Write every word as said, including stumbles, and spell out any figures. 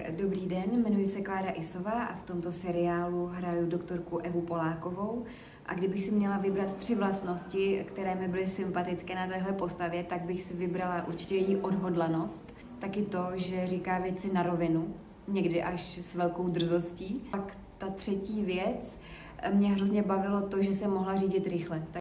dobrý den, jmenuji se Klára Isová a v tomto seriálu hraju doktorku Evu Polákovou. A kdybych si měla vybrat tři vlastnosti, které mi byly sympatické na téhle postavě, tak bych si vybrala určitě její odhodlanost. Taky to, že říká věci na rovinu, někdy až s velkou drzostí. Pak ta třetí věc, mě hrozně bavilo to, že jsem mohla řídit rychle.